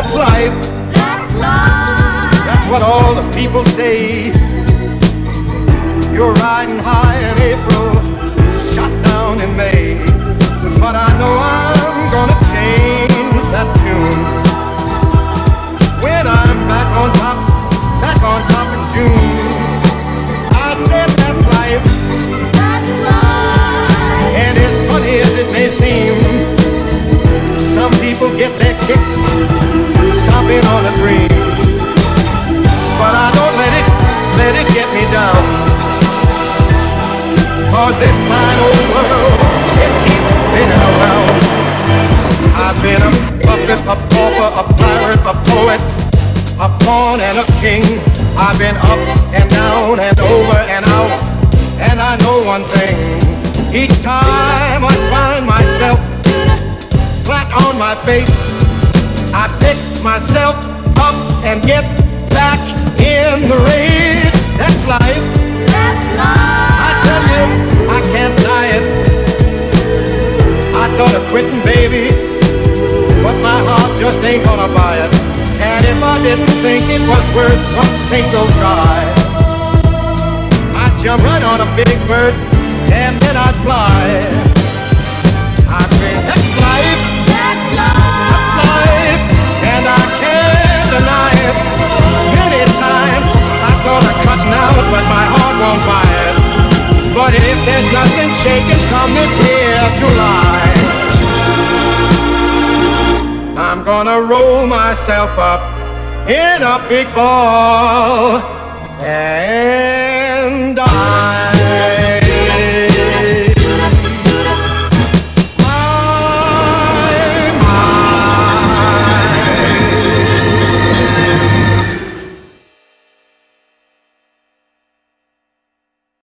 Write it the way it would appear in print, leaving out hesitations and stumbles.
that's life. That's life. That's what all the people say. You're riding high in April, shot down in May. But I know I'm gonna change that tune when I'm back on top in June. I said that's life. That's life. And as funny as it may seem, some people get their kicks stomping on a dream. But I don't let it get me down. 'Cause this fine old world, it keeps spinning around. I've been a puppet, a pauper, a pirate, a poet, a pawn and a king. I've been up and down and over and out. And I know one thing, each time I find myself flat on my face, I pick myself up and get back in the race. That's life. That's life. I tell you, I can't deny it. I thought of quitting, baby, but my heart just ain't gonna buy it. And if I didn't think it was worth one single try, I'd jump right on a big bird and then I'd fly. I say, that's life. That's life. That's life. And I can't deny it. Many times I thought of cutting out, but my heart won't buy it. But if there's nothing shaking come this here July, I'm gonna roll myself up in a big ball and die.